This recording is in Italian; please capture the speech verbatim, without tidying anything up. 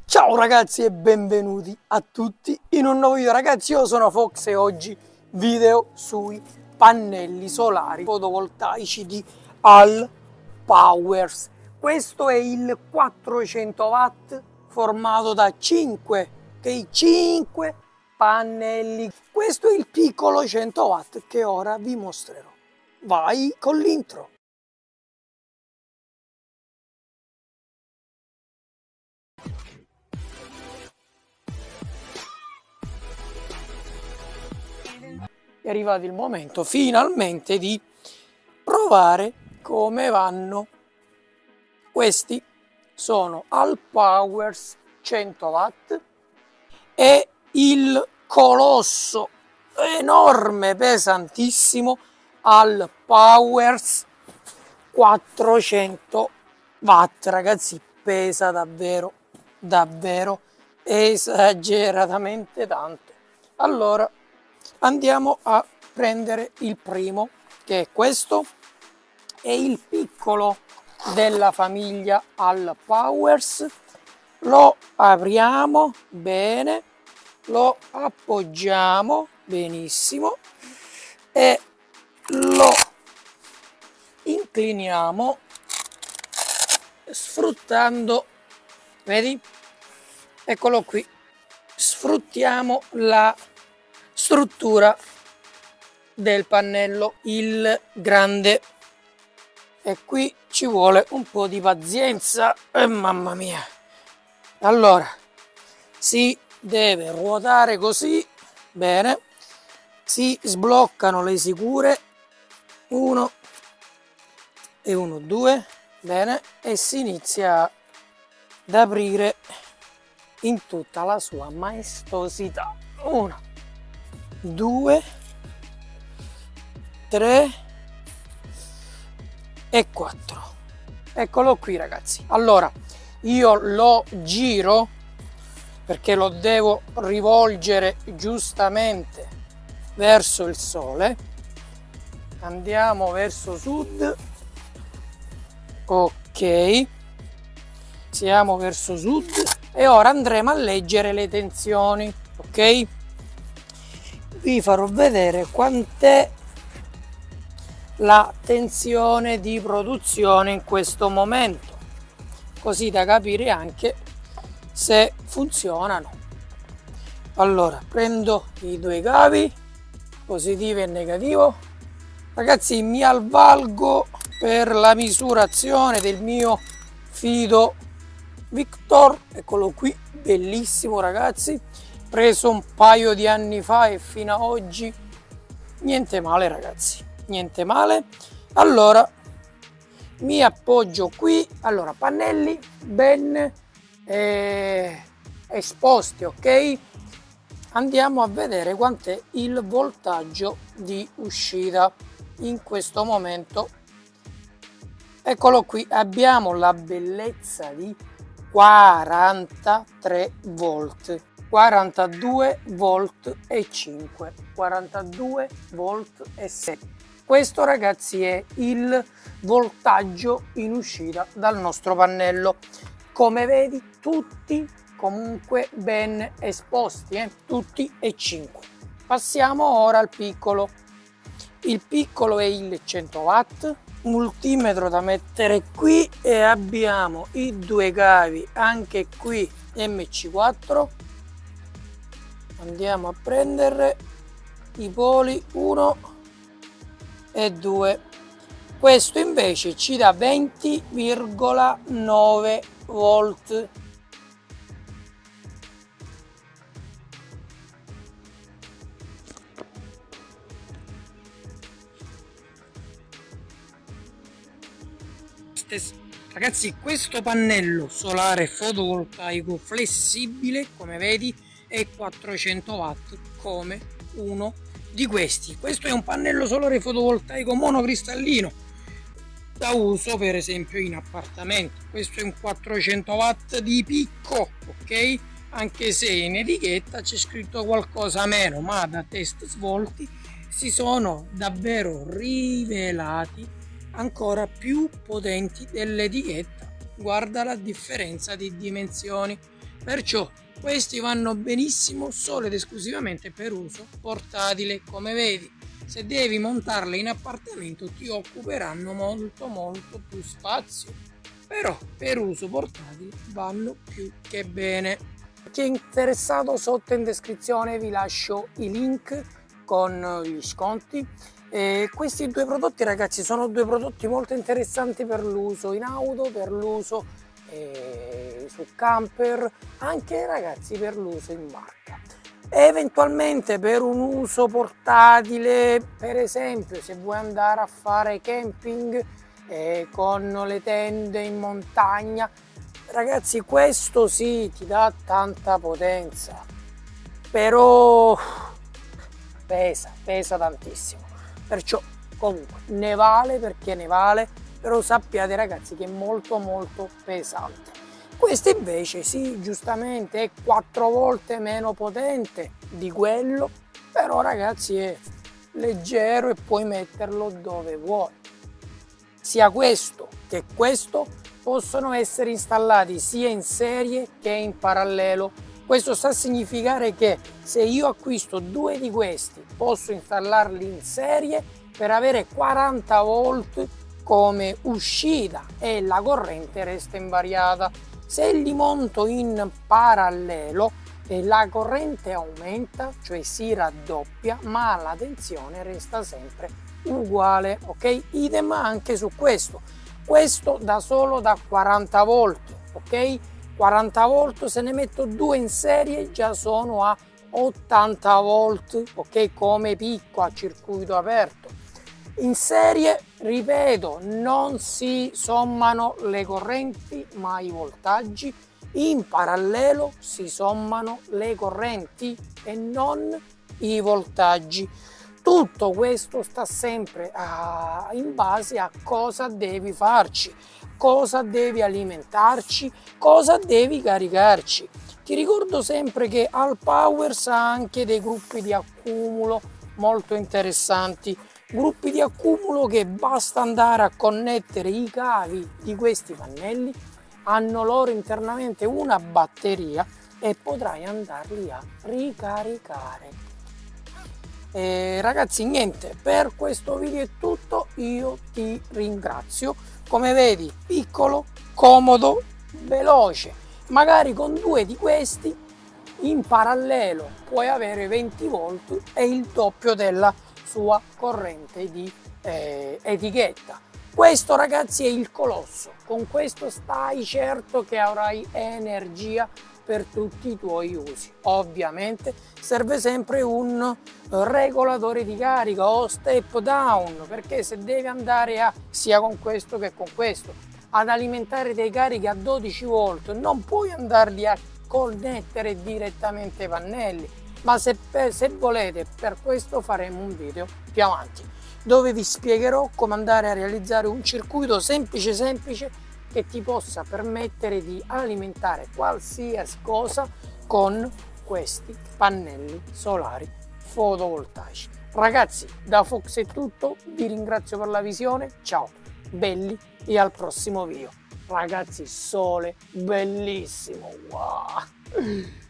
Ciao ragazzi e benvenuti a tutti in un nuovo video. Ragazzi, io sono Fox e oggi video sui pannelli solari fotovoltaici di Allpowers. Questo è il quattrocento watt formato da cinque, okay, cinque pannelli. Questo è il piccolo cento watt che ora vi mostrerò. Vai con l'intro. È arrivato il momento finalmente di provare come vanno. Questi sono Allpowers cento watt e il colosso enorme, pesantissimo Allpowers quattrocento watt. Ragazzi, pesa davvero, davvero esageratamente tanto. Allora, andiamo a prendere il primo, che è questo, è il piccolo della famiglia Allpowers. Lo apriamo bene, lo appoggiamo benissimo e lo incliniamo sfruttando, vedi? Eccolo qui, sfruttiamo la struttura del pannello, il grande, e qui ci vuole un po' di pazienza, eh, mamma mia. Allora si deve ruotare così, bene, si sbloccano le sicure, uno e uno, due, bene, e si inizia ad aprire in tutta la sua maestosità. Uno, due, tre e quattro. Eccolo qui ragazzi. Allora io lo giro perché lo devo rivolgere giustamente verso il sole. Andiamo verso sud, ok, siamo verso sud e ora andremo a leggere le tensioni, ok? Vi farò vedere quant'è la tensione di produzione in questo momento, così da capire anche se funzionano. Allora prendo i due cavi, positivo e negativo. Ragazzi, mi avvalgo per la misurazione del mio Fido Victor, eccolo qui, bellissimo ragazzi, preso un paio di anni fa e fino ad oggi niente male ragazzi, niente male. Allora mi appoggio qui, allora pannelli ben eh, esposti, ok? Andiamo a vedere quant'è il voltaggio di uscita in questo momento. Eccolo qui, abbiamo la bellezza di quarantatré volt, quarantadue volt e cinque, quarantadue volt e sei. Questo ragazzi è il voltaggio in uscita dal nostro pannello. Come vedi, tutti comunque ben esposti, eh? Tutti e cinque. Passiamo ora al piccolo. Il piccolo è il cento watt, multimetro da mettere qui e abbiamo i due cavi anche qui M C quattro. Andiamo a prendere i poli uno e due. Questo invece ci dà venti virgola nove volt. Ragazzi, questo pannello solare fotovoltaico flessibile, come vedi, è quattrocento watt come uno di questi. Questo è un pannello solare fotovoltaico monocristallino da uso per esempio in appartamento. Questo è un quattrocento watt di picco, ok? Anche se in etichetta c'è scritto qualcosa meno, ma da test svolti si sono davvero rivelati ancora più potenti dell'etichetta. Guarda la differenza di dimensioni. Perciò questi vanno benissimo solo ed esclusivamente per uso portatile. Come vedi, se devi montarle in appartamento ti occuperanno molto molto più spazio, però per uso portatile vanno più che bene. Chi è interessato, sotto in descrizione vi lascio i link con gli sconti. E questi due prodotti, ragazzi, sono due prodotti molto interessanti per l'uso in auto, per l'uso eh, su camper, anche, ragazzi, per l'uso in barca. Eventualmente per un uso portatile, per esempio se vuoi andare a fare camping eh, con le tende in montagna, ragazzi, questo sì ti dà tanta potenza, però pesa, pesa tantissimo. Perciò comunque ne vale, perché ne vale, però sappiate, ragazzi, che è molto molto pesante. Questo invece sì, giustamente è quattro volte meno potente di quello, però, ragazzi, è leggero e puoi metterlo dove vuoi. Sia questo che questo possono essere installati sia in serie che in parallelo. Questo sta a significare che se io acquisto due di questi posso installarli in serie per avere quaranta volt come uscita e la corrente resta invariata. Se li monto in parallelo la corrente aumenta, cioè si raddoppia, ma la tensione resta sempre uguale, ok? Idem anche su questo. Questo da solo da quaranta volt, ok? quaranta volt, se ne metto due in serie già sono a ottanta volt, ok? Come picco a circuito aperto. In serie, ripeto, non si sommano le correnti ma i voltaggi. In parallelo si sommano le correnti e non i voltaggi. Tutto questo sta sempre a, in base a cosa devi farci, cosa devi alimentarci, cosa devi caricarci. Ti ricordo sempre che Allpowers ha anche dei gruppi di accumulo molto interessanti, gruppi di accumulo che basta andare a connettere i cavi di questi pannelli, hanno loro internamente una batteria e potrai andarli a ricaricare. Eh, ragazzi, niente, per questo video è tutto, io ti ringrazio. Come vedi, piccolo, comodo, veloce, magari con due di questi in parallelo puoi avere venti volt e il doppio della sua corrente di eh, etichetta. Questo, ragazzi, è il colosso. Con questo stai certo che avrai energia per tutti i tuoi usi. Ovviamente serve sempre un regolatore di carica o step down, perché se devi andare a, sia con questo che con questo, ad alimentare dei carichi a dodici volt, non puoi andarli a connettere direttamente ai pannelli, ma se, se volete, per questo faremo un video più avanti dove vi spiegherò come andare a realizzare un circuito semplice semplice che ti possa permettere di alimentare qualsiasi cosa con questi pannelli solari fotovoltaici. Ragazzi, da Fox è tutto, vi ringrazio per la visione, ciao belli e al prossimo video. Ragazzi, sole bellissimo, wow!